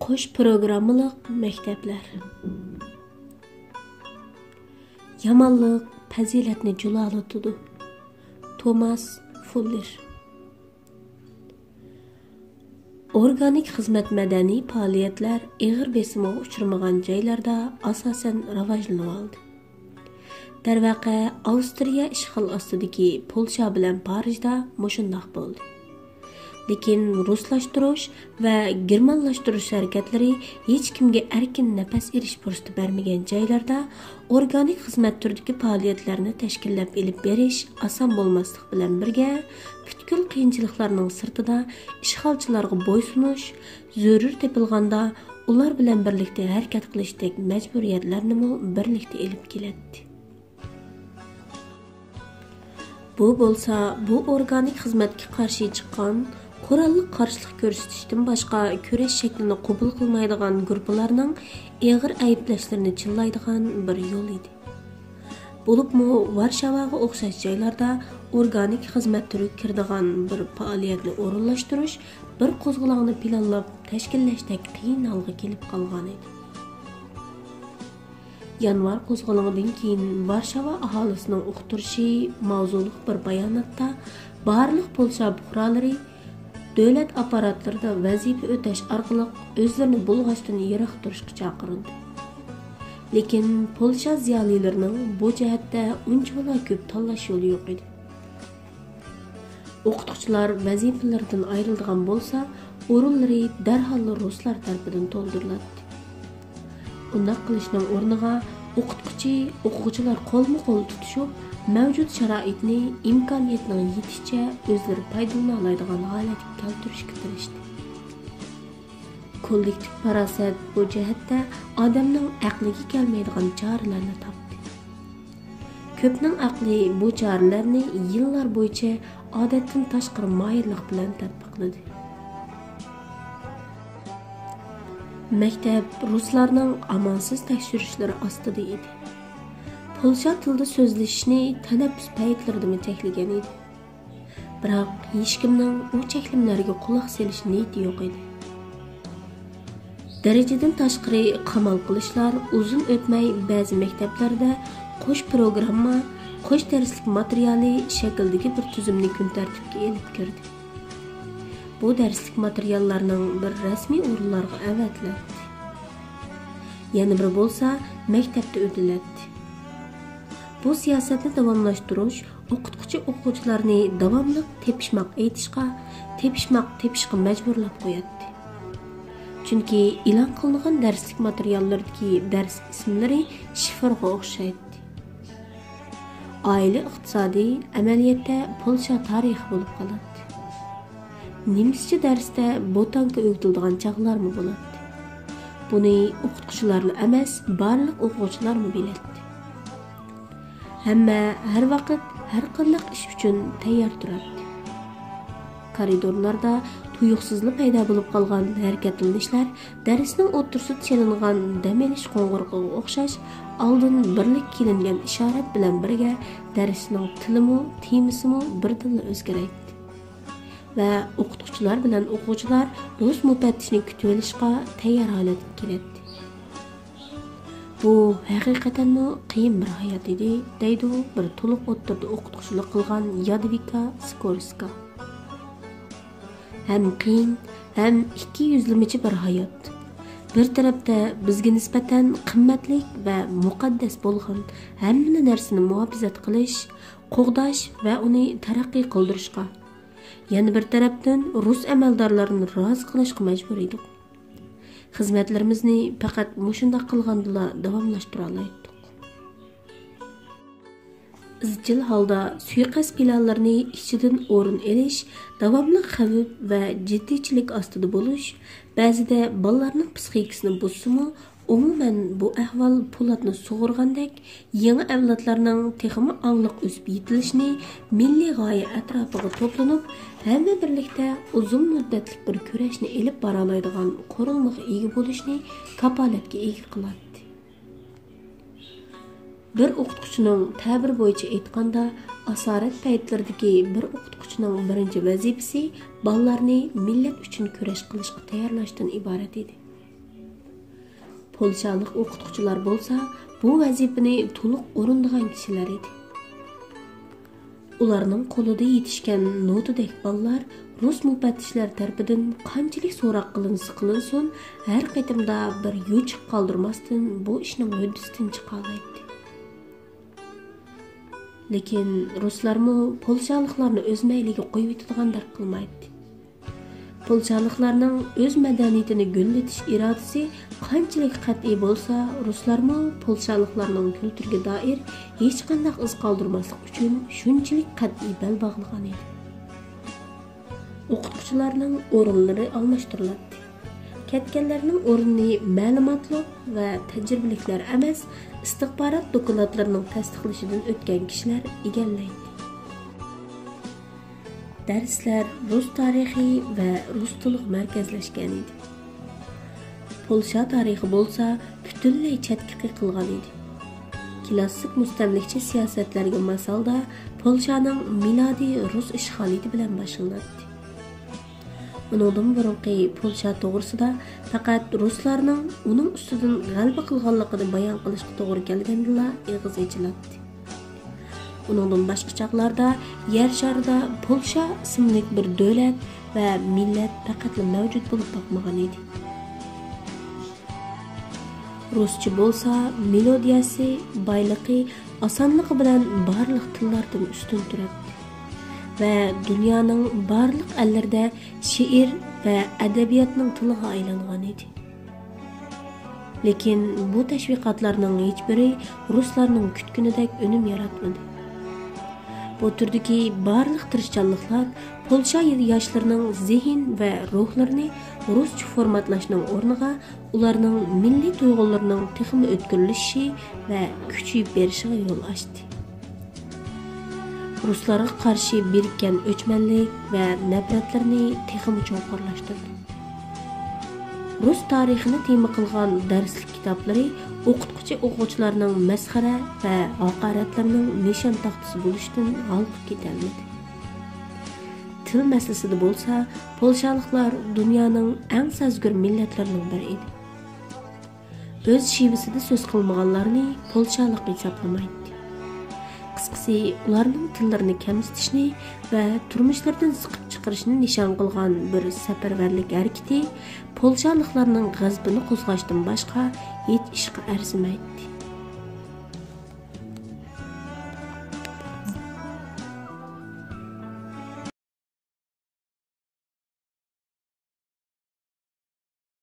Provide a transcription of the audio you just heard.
Qo'sh programmalık mektepler. Yamanlık faziletni julalıtıdı. Thomas Fuller. Organik xizmat madaniy faoliyatlar ig'ir besimga uchramagan joylarda asosan rivojlanib oldi. Darvaqa Avstriya ishg'ol ostidagi Polsha bilan Parijda mushundoq bo'ldi. Lekin ruslashtirish va germanlashtirish harakatlari hech kimga erkin nafas erish fursati bermagan joylarda organik xizmat turidagi faoliyatlarni tashkillab elib berish oson bo'lmaslik bilan birga butkul qiyinchiliklarning sirtida ishg'olchilarga bo'ysunish zarur tepilganda ular bilan birlikda harakat qilishdek majburiyatlarni birlikda elib keladi. Bu bo'lsa, bu organik xizmatga qarshi chiqqan qurolliq qarshilik ko'rsatishdan boshqa kurash shaklini qabul qilmaydigan guruhlarning og'ir ayblashlarini chillaydigan bir yo'l edi. Bo'libmi Varshavaga o'xshash joylarda organik xizmat turi kiradigan bir faoliyatni o'rinlashtirish bir qo'zg'aloqni planlab tashkillashdek qiyin holga kelib qolgan edi. Yanvar qo'zg'olog'idan keyin Varshava aholisining uqtirishi mavzuliq bir bayonotda barliq Polsha fuqarolari davlat apparatlarida vazifa o'tash orqali o'zlarini bulg'ashdan yiroq turishga chaqirildi. Lekin Polsha ziyolilarining bu jihatda uncha ko'p tanlash yo'li yo'q edi. O'qituvchilar vazifalaridan ayrilgan bo'lsa, o'rinlari darhol ruslar tarafidan to'ldiriladi. Undaq qilishning o'rniga o'quvchilar qo'lma-qo'l tutishib, mavjud sharoitni imkoniyatning yetishicha o'zlari foydalana oladigan holatga keltirishga tirishdi. Kollektiv farosat bu jihatda odamning aqliga kelmaydigan choralarni topdi. Ko'pning aqli bu choralarni yillar bo'yicha odatdan tashqari moyillik bilan tatbiqladi. Maktab ruslarning amonsiz tekshirishlari ostida edi. Polsha tilida so'zlashishni tanaffus paytlarida cheklagan edi. Biroq hech kimning u cheklimlarga quloq solish niyati yo'q edi. Darajadan tashqari qamal qilishlar uzun o'tmay ba'zi maktablarda qo'sh programma, qo'sh darslik materiali shaklidagi bir tuzumni kun tartibga elib kirdi. Bu darslik materiallarning bir rasmiy o'rinlarga avatiladi. Yana biri bo'lsa, maktabda o'tiladi. Bu siyosatni davomlashtirish o'qituvchi-o'quvchilarni davomli tepishqa majburlab qo'yadi. Chunki e'lon qilingan darslik materiallardagi dars ismlari shifrga o'xshaydi. Oila iqtisodiy amaliyotda Polsha tarixi bo'lib qoladi. Nemischa darsda botanka o'qitiladigan chaqlarmi bo'ladi. Buni o'qituvchilar emas, barliq o'quvchilar biladi. Hamma har vaqt har qanday ish uchun tayyor turadi. Koridorlarda tuyuqsizlik paydo bo'lib qolgan harakatlanishlar darsning o'ttirsida chalingan dam olish qo'ng'irog'iga o'xshash oldin birlik kelingan ishorat bilan birga darsning tilimi, temasimi birdan o'zgaradi. Va o'qituvchilar bilan o'quvchilar rus mufattishini kutib olishga tayyor holatga keladi. Bu haqiqatan qiyin bir hayot edi, deydi bir to'liq o'ttirda o'qituvchilik qilgan Yadvika Skorska. Hem qiyin, hem ikki yuzlamachi bir hayot. Bir tarafda bizga nisbatan qimmatlik va muqaddas bo'lgan hamma narsani muhofazat qilish, qo'g'dash va uni taraqqiy qildirishga, yana bir tarafdan rus amaldorlarini rozi qilishga majbur edik. Xizmatlarimizni faqat mushundoq qilgandala davomlashtira oldik. Izchil holda suiqasd planlarini ichidan o'rin olish, davomli xavf va jiddiychilik ostida bo'lish, ba'zida bolalarning psixikasini buzsa-mu, umuman bu ahvol po'latni sug'urgandek, yangi avlodlarning texmi angliq o'sib yetilishini milliy g'oya atrofiga to'planib, hamma birlikda uzun muddatli bir kurashni elib bora oladigan qurilmaga ega bo'lishni kapolatga ega qiladi. Bir o'qituvchining ta'bir bo'yicha aytganda, asorat paytlaridagi bir o'qituvchining birinchi vazifasi bolalarni millat uchun kurash qilishga tayyorlashdan iborat edi. Polşalik o'qituvchilar bo'lsa, bu vazifani to'liq o'rinlagan kishilar edi. Ularning qo'lida yetishgan notadek bolalar rus mufattishlar tarafidan qanchalik so'roq qilinsin, har qatimda bir yuchiq qoldirmasdan bu ishning muddasidan chiqa oladi. Lekin ruslarmi polshaliklarni o'z mayliga qo'yib yetadigandak qilmaydi. Polshaliklarning o'z madaniyatini gullatish irodasi qanchalik qat'iy bo'lsa, ruslarmi polshaliklarning kulturiga doir hech qanday iz qoldirmaslik uchun shunchalik qat'iy bel bog'lagan edi. O'qituvchilarning o'rinlari almashtiriladi. Ketganlarning o'rnini ma'lumotli va tajribaliklar emas, istixborot dokladlarining tasdiqlashidan o'tgan kishilar egallaydi. Darslar rus tarixi va rus tiliga markazlashgan edi. Polsha tarixi bo'lsa, butunlay chetga qilgan edi. Klassik mustamlikcha siyosatlarga masalda Polshaning milodiy rus ishg'oliyati bilan boshlanadi. Undan burungi Polsha to'g'risida faqat ruslarning uning ustidan g'alaba qilganligini bayon qilishga to'g'ri kelgandila og'iz ochiladi. Undan boshqa chaqlarda yer sharida Polsha ismli bir davlat va millat faqat mavjud bo'lib boqmagan edi. Ruscha bo'lsa, melodiyasi, boyligi, osonligi bilan barliq tillardan ustun turadi. Ve dünyanın barliq ellerinde şiir ve edebiyatның tiliga aylangan edi. Lekin bu teşviqatlarning hech biri ruslarning kutgunidek önüm yaratmadı. Bu türdeki barliq tirishchanliklar Polsha yoshlarının zihin ve ruhlarini ruscha formatlashning o'rniga ularning milliy tuyg'ularining texmi o'tkirilishi ve kuchayib berishiga yo'l ochdi. Ruslarga qarshi birikkan o'chmanlik va nafratlarni texmi cho'nqurlashtirdi. Rus tarixini tema qilgan darslik kitoblari o'qituvchi-o'quvchilarning masxara va haqoratlarining nishon taxtasi bo'lishdan g'olib ketolmadi. Til masalasida bo'lsa, polshaliklar dunyoning eng sazgur millatlarining biri edi. O'z shivasida so'z qilmaganlarni polshalik hisoblamaydi. Qisqasi, ularning tillarini kamsitishni va turmushlaridan siqib chiqarishni nishon qilgan bir safarbarlik harakati polshaliklarning g'azabini qo'zg'ashdan boshqa hech ishga arzimaydi.